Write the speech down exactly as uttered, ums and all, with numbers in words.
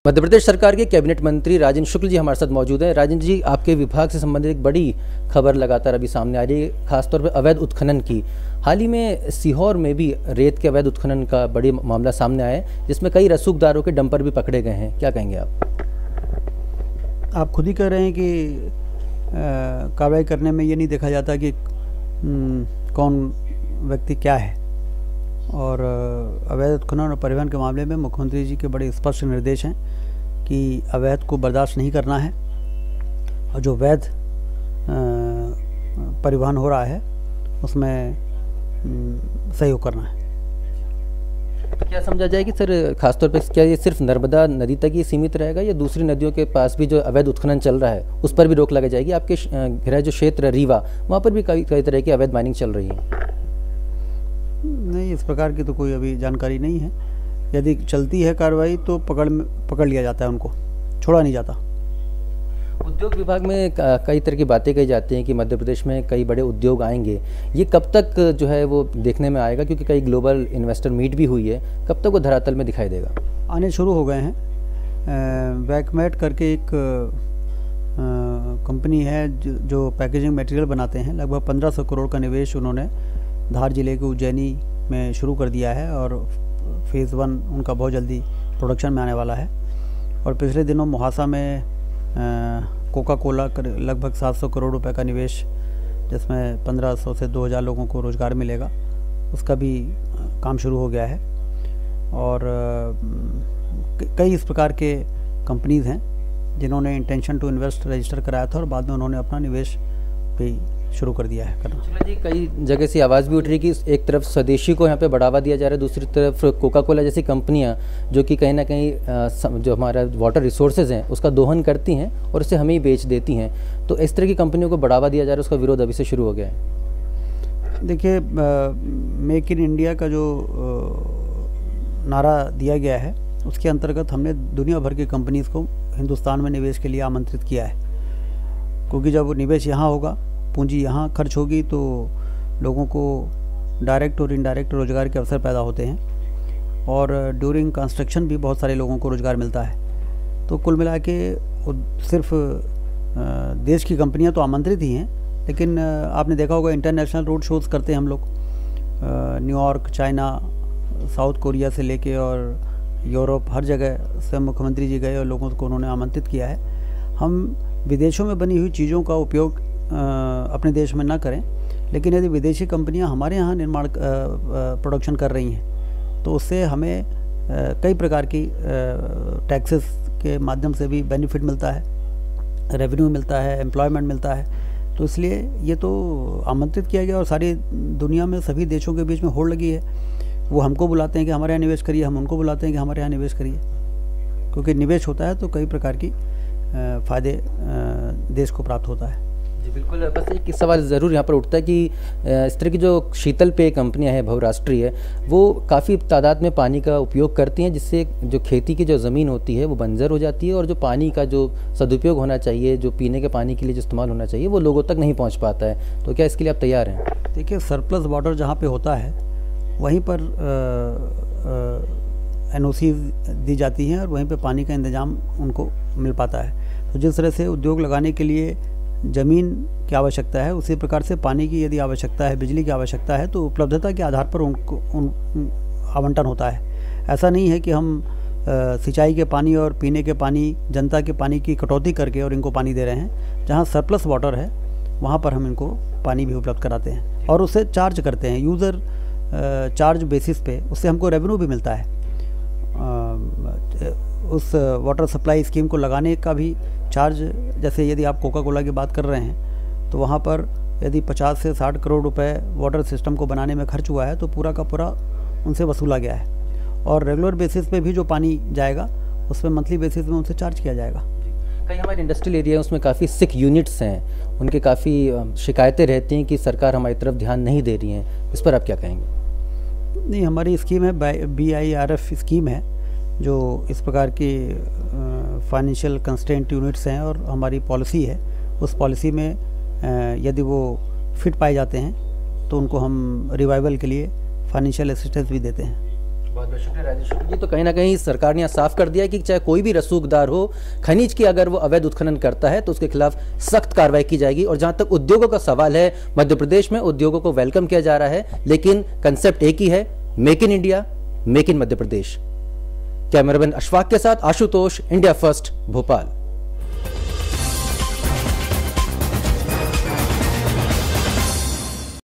मध्य प्रदेश सरकार के कैबिनेट मंत्री राजेंद्र शुक्ल जी हमारे साथ मौजूद हैं। राजेंद्र जी, आपके विभाग से संबंधित एक बड़ी खबर लगातार अभी सामने आ रही है, खासतौर पर अवैध उत्खनन की। हाल ही में सीहोर में भी रेत के अवैध उत्खनन का बड़ी मामला सामने आया है, जिसमें कई रसूखदारों के डंपर भी पकड़े गए हैं। क्या कहेंगे आप? आप खुद ही कह रहे हैं कि कार्रवाई करने में ये नहीं देखा जाता कि कौन व्यक्ति क्या है, और अवैध उत्खनन और परिवहन के मामले में मुख्यमंत्री जी के बड़े स्पष्ट निर्देश हैं कि अवैध को बर्दाश्त नहीं करना है, और जो वैध परिवहन हो रहा है उसमें सहयोग करना है। क्या समझा जाए कि सर, खासतौर पर क्या ये सिर्फ नर्मदा नदी तक ही सीमित रहेगा, या दूसरी नदियों के पास भी जो अवैध उत्खनन चल रहा है उस पर भी रोक लगाई जाएगी? आपके गृह जो क्षेत्र रीवा, वहाँ पर भी कई कई तरह की अवैध माइनिंग चल रही है। नहीं, इस प्रकार की तो कोई अभी जानकारी नहीं है। यदि चलती है कार्रवाई तो पकड़ पकड़ लिया जाता है, उनको छोड़ा नहीं जाता। उद्योग विभाग में कई तरह की बातें कही जाती हैं कि मध्य प्रदेश में कई बड़े उद्योग आएंगे। ये कब तक जो है वो देखने में आएगा, क्योंकि कई ग्लोबल इन्वेस्टर मीट भी हुई है, कब तक वो धरातल में दिखाई देगा? आने शुरू हो गए हैं। वैकमेट करके एक कंपनी है जो, जो पैकेजिंग मटेरियल बनाते हैं। लगभग पंद्रह सौ करोड़ का निवेश उन्होंने धार जिले के उज्जैनी में शुरू कर दिया है, और फेज़ वन उनका बहुत जल्दी प्रोडक्शन में आने वाला है। और पिछले दिनों मोहासा में कोका कोला लगभग सात सौ करोड़ रुपए का निवेश, जिसमें पंद्रह सौ से दो हज़ार लोगों को रोज़गार मिलेगा, उसका भी काम शुरू हो गया है। और कई इस प्रकार के कंपनीज़ हैं जिन्होंने इंटेंशन टू इन्वेस्ट रजिस्टर कराया था, और बाद में उन्होंने अपना निवेश भी शुरू कर दिया है करना। जी, कई जगह से आवाज़ भी उठ रही कि एक तरफ स्वदेशी को यहाँ पे बढ़ावा दिया जा रहा है, दूसरी तरफ कोका कोला जैसी कंपनियाँ जो कि कहीं ना कहीं जो हमारा वाटर रिसोर्सेज हैं उसका दोहन करती हैं और उसे हमें ही बेच देती हैं। तो इस तरह की कंपनियों को बढ़ावा दिया जा रहा है, उसका विरोध अभी से शुरू हो गया है। देखिए, मेक इन इंडिया का जो नारा दिया गया है उसके अंतर्गत हमने दुनिया भर की कंपनीज़ को हिंदुस्तान में निवेश के लिए आमंत्रित किया है, क्योंकि जब निवेश यहाँ होगा, पूंजी यहाँ खर्च होगी, तो लोगों को डायरेक्ट और इनडायरेक्ट रोज़गार के अवसर पैदा होते हैं, और ड्यूरिंग कंस्ट्रक्शन भी बहुत सारे लोगों को रोज़गार मिलता है। तो कुल मिला के सिर्फ देश की कंपनियां तो आमंत्रित ही हैं, लेकिन आपने देखा होगा इंटरनेशनल रोड शोज़ करते हैं हम लोग, न्यूयॉर्क, चाइना, साउथ कोरिया से लेके और यूरोप, हर जगह से मुख्यमंत्री जी गए और लोगों को उन्होंने आमंत्रित किया है। हम विदेशों में बनी हुई चीज़ों का उपयोग अपने देश में ना करें, लेकिन यदि विदेशी कंपनियां हमारे यहाँ निर्माण प्रोडक्शन कर रही हैं तो उससे हमें कई प्रकार की टैक्सेस के माध्यम से भी बेनिफिट मिलता है, रेवेन्यू मिलता है, एम्प्लॉयमेंट मिलता है। तो इसलिए ये तो आमंत्रित किया गया, और सारी दुनिया में सभी देशों के बीच में होड़ लगी है। वो हमको बुलाते हैं कि हमारे यहाँ निवेश करिए, हम उनको बुलाते हैं कि हमारे यहाँ निवेश करिए, क्योंकि निवेश होता है तो कई प्रकार की फ़ायदे देश को प्राप्त होता है। जी बिल्कुल। बस एक सवाल ज़रूर यहाँ पर उठता है कि इस तरह की जो शीतल पेय कंपनियाँ हैं बहुराष्ट्रीय, वो काफ़ी तादाद में पानी का उपयोग करती हैं, जिससे जो खेती की जो ज़मीन होती है वो बंजर हो जाती है, और जो पानी का जो सदुपयोग होना चाहिए, जो पीने के पानी के लिए जो इस्तेमाल होना चाहिए, वो लोगों तक नहीं पहुँच पाता है। तो क्या इसके लिए आप तैयार हैं? देखिए, सरप्लस वाटर जहाँ पर होता है वहीं पर एन ओ सी दी जाती हैं, और वहीं पर पानी का इंतज़ाम उनको मिल पाता है। तो जिस तरह से उद्योग लगाने के लिए ज़मीन की आवश्यकता है, उसी प्रकार से पानी की यदि आवश्यकता है, बिजली की आवश्यकता है, तो उपलब्धता के आधार पर उनको उन आवंटन होता है। ऐसा नहीं है कि हम सिंचाई के पानी और पीने के पानी, जनता के पानी की कटौती करके और इनको पानी दे रहे हैं। जहाँ सरप्लस वाटर है वहाँ पर हम इनको पानी भी उपलब्ध कराते हैं, और उससे चार्ज करते हैं, यूज़र चार्ज बेसिस पे, उससे हमको रेवेन्यू भी मिलता है। उस वाटर सप्लाई स्कीम को लगाने का भी चार्ज, जैसे यदि आप कोका कोला की बात कर रहे हैं तो वहाँ पर यदि पचास से साठ करोड़ रुपए वाटर सिस्टम को बनाने में खर्च हुआ है, तो पूरा का पूरा उनसे वसूला गया है, और रेगुलर बेसिस पे भी जो पानी जाएगा उस पर मंथली बेसिस में उनसे चार्ज किया जाएगा। कई हमारे इंडस्ट्रियल एरिया उसमें काफ़ी सिक यूनिट्स हैं, उनके काफ़ी शिकायतें रहती हैं कि सरकार हमारी तरफ ध्यान नहीं दे रही है, इस पर आप क्या कहेंगे? नहीं, हमारी स्कीम है, B I R F scheme है, जो इस प्रकार की फाइनेंशियल कंस्ट्रेंट यूनिट्स हैं, और हमारी पॉलिसी है। उस पॉलिसी में यदि वो फिट पाए जाते हैं तो उनको हम रिवाइवल के लिए फाइनेंशियल असिस्टेंस भी देते हैं। बहुत बहुत शुक्रिया राजेश शुक्ल जी। तो कहीं ना कहीं सरकार ने यहाँ साफ कर दिया है कि चाहे कोई भी रसूखदार हो, खनिज की अगर वो अवैध उत्खनन करता है तो उसके खिलाफ सख्त कार्रवाई की जाएगी। और जहां तक उद्योगों का सवाल है, मध्य प्रदेश में उद्योगों को वेलकम किया जा रहा है, लेकिन कंसेप्ट एक ही है, make in India, make in Madhya Pradesh. Cameraman Ashfaq के साथ आशुतोष, इंडिया फर्स्ट, भोपाल।